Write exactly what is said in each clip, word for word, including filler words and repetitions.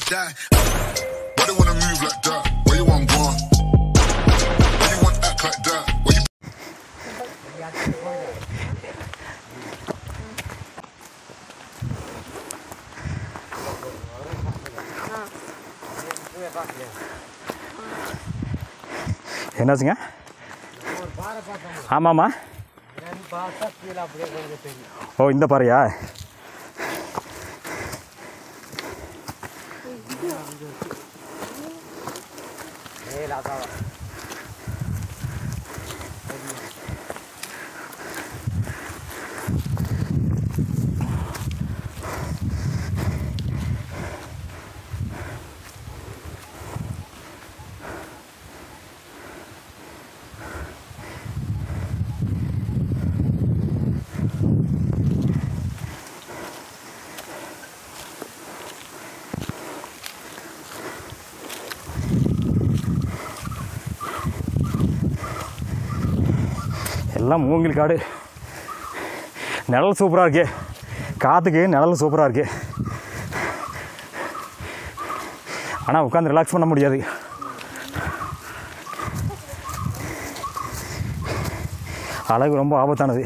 die. Why they wanna move like that? Where you want go? Why you want act like that? Where you? என்னாச்சுங்க? ஆமாம்மா. ஓ இந்த பாறையா? எல்லாம் மூங்கில் காடு. நிழல் சூப்பராக இருக்கு. காற்றுக்கு நிழல் சூப்பராக இருக்கு. ஆனால் உட்காந்து ரிலாக்ஸ் பண்ண முடியாது. அழகு ரொம்ப ஆபத்தானது.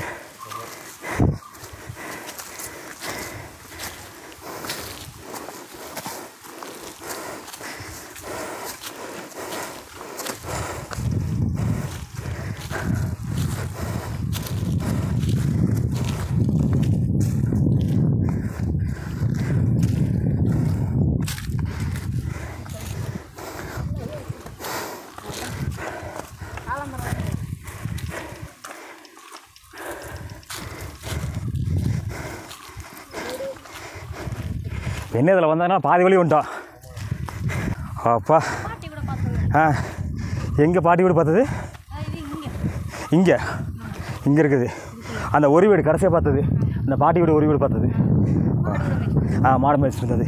என்ன இதில் வந்தாங்கன்னா பாதி வழி வந்துட்டோம். அப்பா ஆ எங்கே பாட்டி வீடு பார்த்தது? இங்கே இங்கே இருக்குது. அந்த ஒரு வீடு கடைசியாக பார்த்தது அந்த பாட்டி வீடு ஒரு வீடு பார்த்தது. ஆ மாடு மேய்ச்சிட்டு இருந்தது.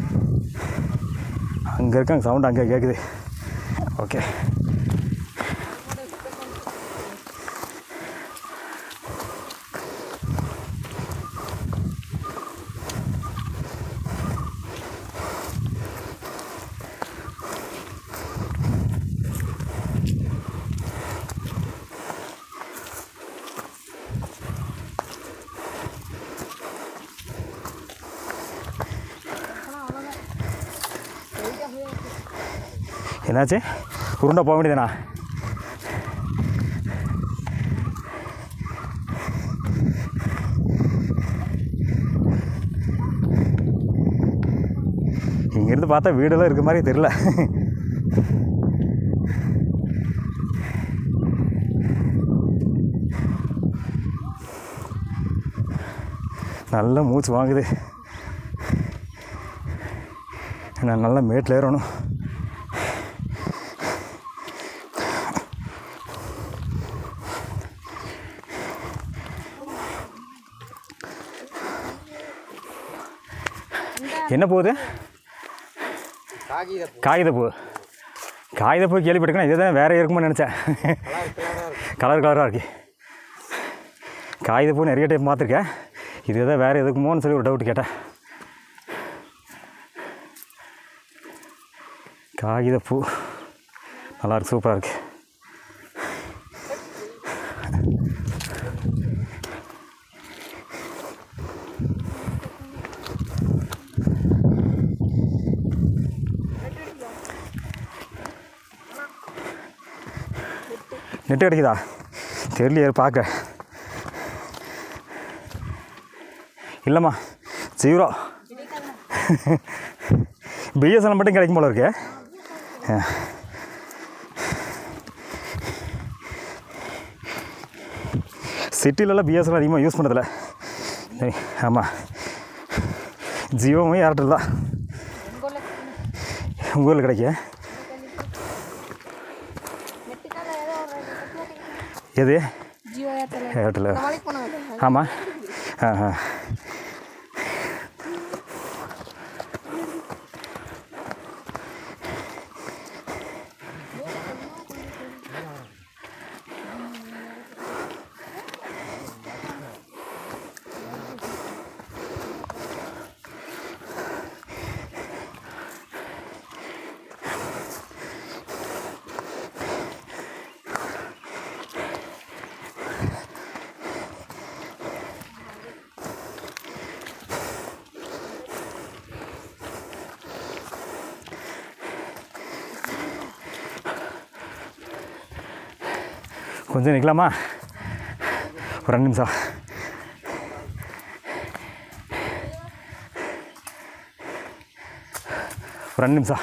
அங்கே இருக்காங்க சவுண்டு அங்கே கேட்குது. ஓகே என்னாச்சு? உருண்டை போக வேண்டியதுண்ணா. இங்கேருந்து பார்த்தா வீடெல்லாம் இருக்க மாதிரி தெரியல. நல்லா மூச்சு வாங்குது. நான் நல்லா மேட்டில் ஏறணும். என்ன போகுது? காகிதப்பூ. காகிதப்பூ கேள்விப்பட்டிருக்கேன். இதே தான் வேறு இருக்குமோ நினச்சேன். கலர் கலராக இருக்கு. காகிதப்பூ நிறைய டைப் பார்த்துருக்கேன். இது தான் வேறு எதுக்குமோன்னு சொல்லி ஒரு டவுட் கேட்டேன். காகிதப்பூ நல்லாயிருக்கு, சூப்பராக இருக்குது. நெட்டு கிடைக்குதா தெரியலையே, பார்க்க. இல்லைம்மா ஜீரோ. பிஎஸ்என்எல் மட்டும் கிடைக்கும் போல இருக்கு. சிட்டிலலாம் பிஎஸ்என்எல் அதிகமாக யூஸ் பண்ணுறதில்ல. ஆமாம், ஜியோவும் ஏர்டெல் தான் உங்கள் ஊரில் கிடைக்கும். எது? ஏர்டெல். ஆமாம். ஆ ஆ கொஞ்சம் நிற்கலாமா? ஒரு ரெண்டு நிமிஷம். ஒரு ரெண்டு நிமிஷம்.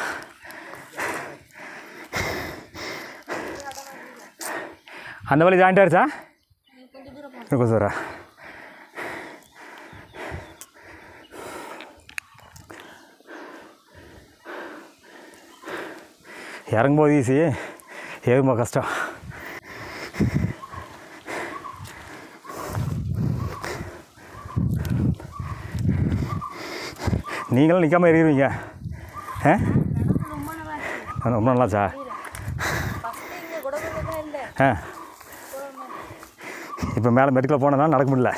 அந்த வழி ஜாயிண்ட் ஆயிடுச்சா? கொஞ்சம் தூரம். இறங்கும்போது ஈஸி, ஏறும்போது கஷ்டம். நீங்களும் நிற்காமல் ஏறிடுவீங்க. ஆ ரொம்ப நல்லாச்சா? ஆ இப்போ மேலே மெடிக்கலில் போனதுனால நடக்க முடியல.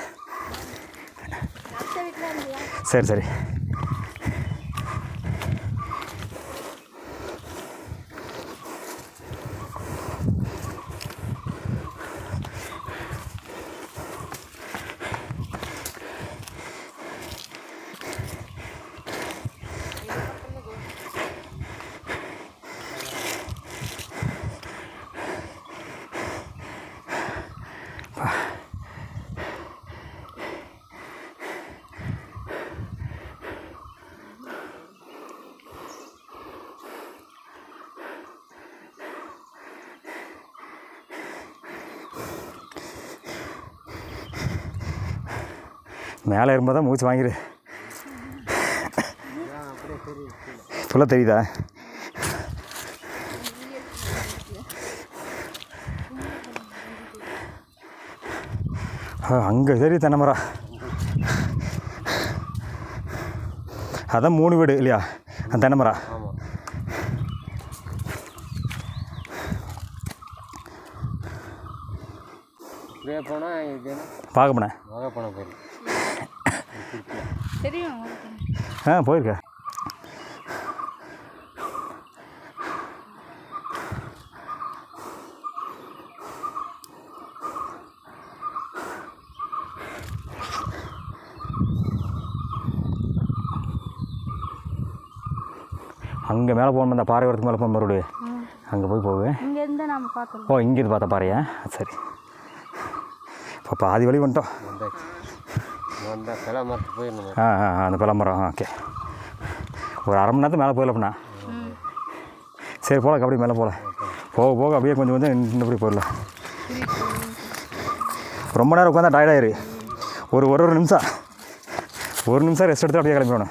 சரி சரி. மேலே ஏறும்போது தான் மூச்சு வாங்கிடு. ஃபுல்லாக தெரியுதா? அங்கே சரி தென்னை மரம். அதான் மூணு வீடு இல்லையா அந்த தென்னை மரம்? பார்க்க போனேன். ஆ போயிருக்கேன். அங்கே மேலே போகணும், அந்த பாறை வரத்துக்கு மேலே போக மறுபடியும் அங்கே போய் போகுது. ஓ இங்கேருந்து பார்த்தா பாறையா? சரி. இப்போ பாதி வழி வந்துட்டோம். ஆ ஆ அந்த பழமரம். ஓகே, ஒரு அரை மணி நேரத்துக்கு மேலே போயிடலாம்ண்ணா. சரி போகலாம், அப்படியே மேலே போகலாம். போக போக அப்படியே கொஞ்சம் கொஞ்சம் இன்னும் போயிடலாம். ரொம்ப நேரம் உட்காந்தா டயர்டாயிரு. ஒரு ஒரு ஒரு நிமிஷம் ஒரு நிமிஷம் ரெஸ்ட் எடுத்து அப்படியே கிளம்பிடணும்.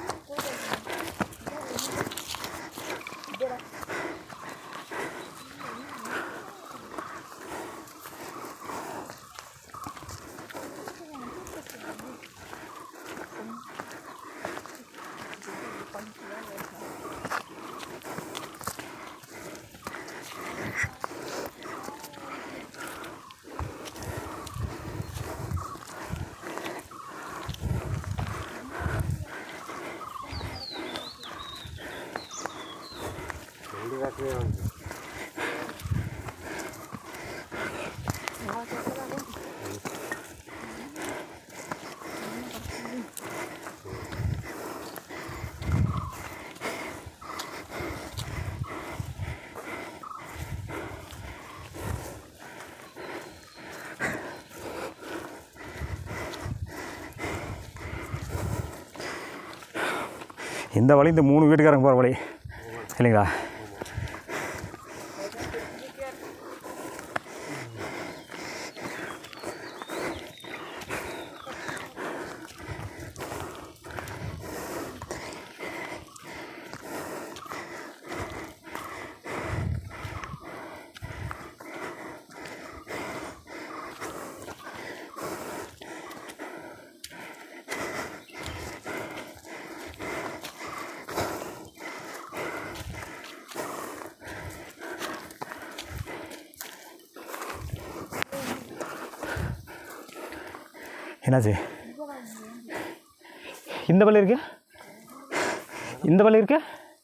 இந்த வழி இந்த மூணு வீட்டுக்காரங்க போகிற வழி இல்லைங்களா? என்னாச்சு? இந்த பள்ளி இருக்கு, இந்த பள்ளி இருக்கு,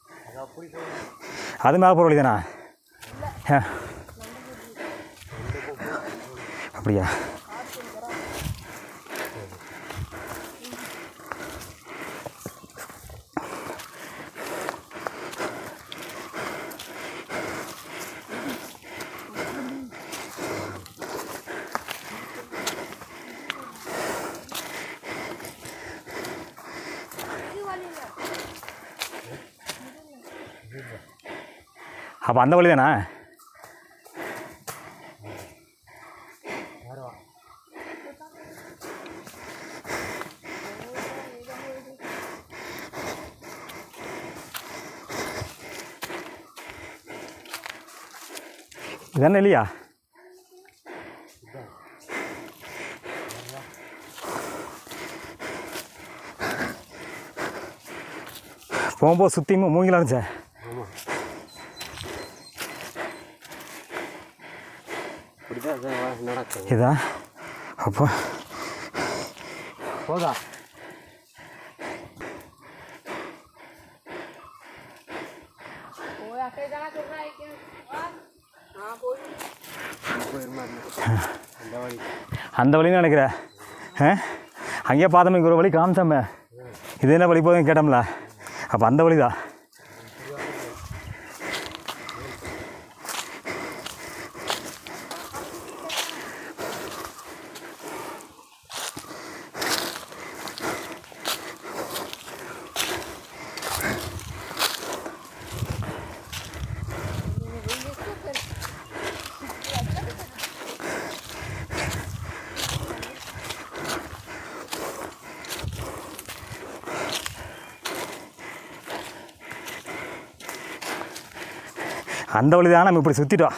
அது மேலே போகிற வழி தானா? ஆ அப்படியா? அப்போ அந்த வழி தானே? இதானே இல்லையா? போகும்போது சுற்றி மூங்கிலாம் இருந்துச்சே. இதா அப்போ போதா அந்த வழின்னு நினைக்கிறேன். அங்கேயே பார்த்தோமே ஒரு வழி காமிச்சாமே, இது என்ன வழி போதும் கேட்டோம்ல, அப்போ அந்த வழி தான். அந்த வழி தான் நம்ம இப்படி சுற்றிட்டோம்.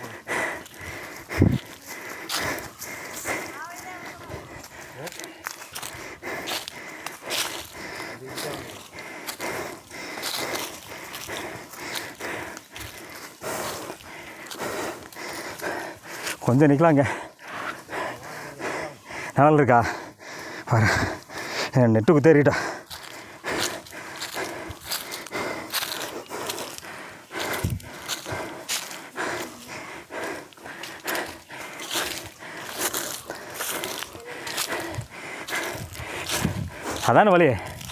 கொஞ்சம் நிற்கலாங்க. நல்லா இருக்கா? வர நெட்டு குத்தேறிட்டா. அதான வழி.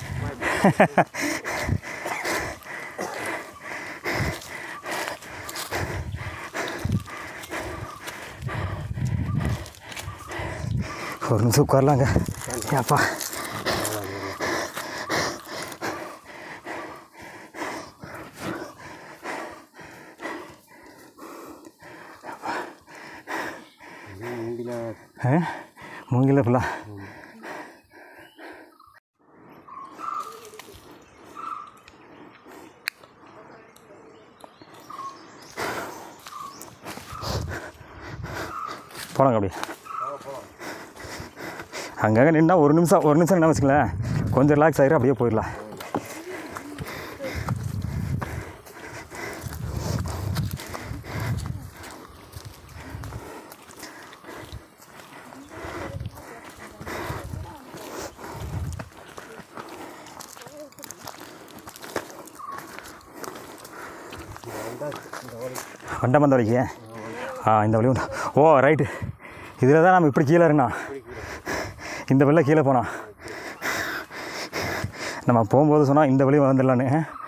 ஒரு நிமிஷம் உட்காரலாங்க. ஏப்பா மூங்கில ஃபுல்லா போலாங்க. அப்படி அங்கங்கே நின்னா ஒரு நிமிஷம் ஒரு நிமிஷம் என்ன வச்சுங்களேன், கொஞ்சம் ரிலாக்ஸ் ஆகிடும், அப்படியே போயிடலாம். வண்டம் வந்த வழிக்கு ஆ இந்த வழி உண்டு. ஓ ரைட்டு, இதில் தான் நம்ம இப்படி கீழே இருந்தா, இந்த வழியில் கீழே போனோம். நம்ம போகும்போது சொன்னால் இந்த வழி வந்துடலான்னு.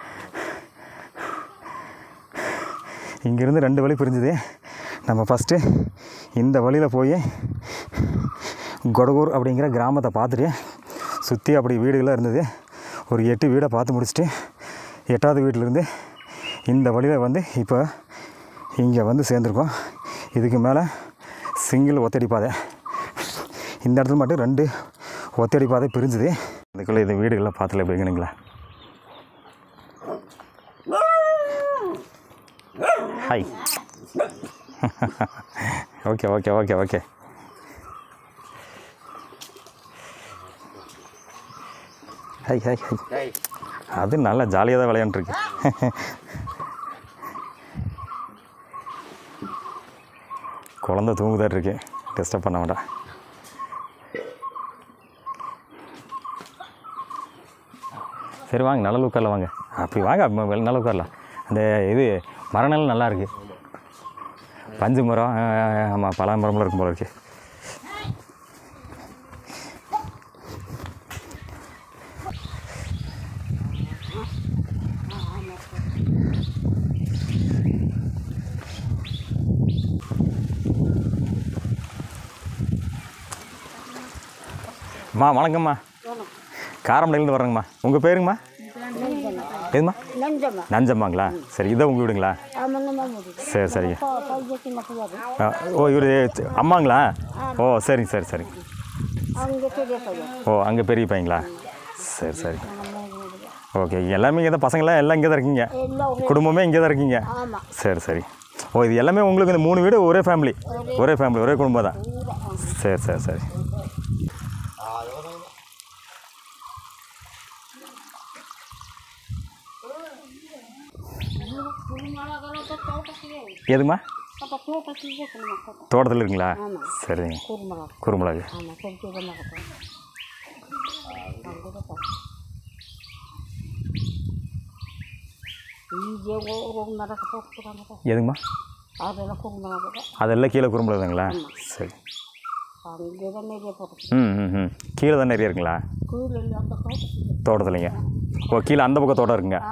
இங்கேருந்து ரெண்டு வழி பிரிஞ்சுது. நம்ம ஃபஸ்ட்டு இந்த வழியில் போய் கொடகூர் அப்படிங்கிற கிராமத்தை பார்த்துட்டு சுற்றி அப்படி வீடுகளாக இருந்தது. ஒரு எட்டு வீடை பார்த்து முடிச்சுட்டு எட்டாவது வீட்டிலேருந்து இந்த வழியில் வந்து இப்போ இங்கே வந்து சேர்ந்துருக்கோம். இதுக்கு மேலே சிங்கிள் ஒத்தடி பாதை. இந்த இடத்துல மட்டும் ரெண்டு ஒத்தடி பாதை பிரிஞ்சுது. இதுக்குள்ளே இது வீடுகள்லாம் பார்த்துல எப்படிங்கணுங்களா. Hi. Okay okay okay okay hi hi hi. அது நல்லா ஜாலியாக தான் விளையாண்டுருக்கு. குழந்த தூங்குதான் இருக்கு, டிஸ்டர்ப் பண்ண வேண்டாம். சரி வாங்க, நல்ல உட்காரலாம் வாங்க. அப்படி வாங்க, நல்ல உட்காரலாம். அந்த இது மரநெல்லாம் நல்லா இருக்குது. பஞ்சு மரம், ஆமாம் பலா மரம்லாம் இருக்கும் போல இருக்குது. அம்மா வணக்கம்மா, காரமடையிலேருந்து வர்றேங்கம்மா. உங்கள் பேருங்கம்மா? எதும்மா? நஞ்சம்மா நஞ்சம்மாங்களா சரி இதான் உங்கள் வீடுங்களா சரி சரிங்க ஆ, ஓ இவர் அம்மாங்களா ஓ சரிங்க சரி சரிங்க ஓ அங்கே பெரிய பையங்களா சரி சரி ஓகே எல்லாமே இங்கே தான் பசங்களாம் எல்லாம் இங்கே தான் இருக்கீங்க குடும்பமே இங்கே தான் இருக்கீங்க சரி சரி ஓ இது எல்லாமே உங்களுக்கு இந்த மூணு வீடு ஒரே ஃபேமிலி ஒரே ஃபேமிலி ஒரே குடும்பம் தான் சரி சரி சரி எதுங்கம்மா தோட்டத்தில் இருக்குங்களா சரிங்க குறுமிளகு எதுங்கம்மா அதெல்லாம் கீழே குறுமிளகுங்களா சரி ம் ம் ம் கீழே தான் நிறைய இருக்குங்களா தோட்டத்துலைங்க ஓ கீழே அந்த பக்கம் தோட்டம் இருக்குங்க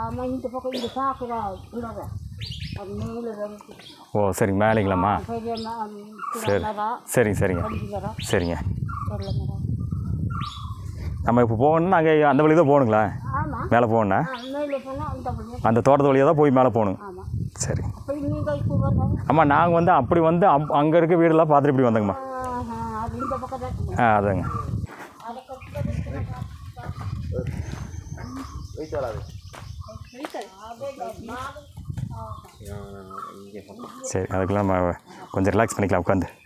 ஓ சரிங்க மேலேங்களாம்மா சரி சரிங்க சரிங்க சரிங்க நம்ம இப்போ போகணுன்னா அங்கே அந்த வழி தான் போகணுங்களா மேலே போகணுண்ணா அந்த தோட்டத்து வழியாக தான் போய் மேலே போகணும் சரி ஆமாம் நாங்கள் வந்து அப்படி வந்து அப் அங்கே இருக்க வீடெல்லாம் பார்த்துட்டு இப்படி வந்தோங்கம்மா ஆ அதாங்க சரி அதுக்கெல்லாம் நம்ம கொஞ்சம் ரிலாக்ஸ் பண்ணிக்கலாம் உட்காந்து